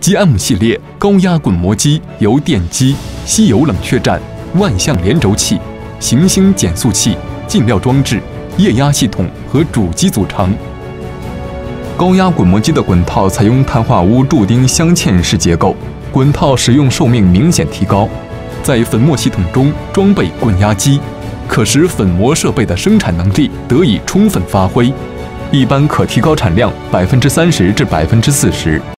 GM 系列高压滚磨机由电机、吸油冷却站、万向连轴器、行星减速器、进料装置、液压系统和主机组成。高压滚磨机的滚套采用碳化钨镀钉镶嵌式结构，滚套使用寿命明显提高。在粉末系统中装备滚压机，可使粉磨设备的生产能力得以充分发挥，一般可提高产量30%至40%。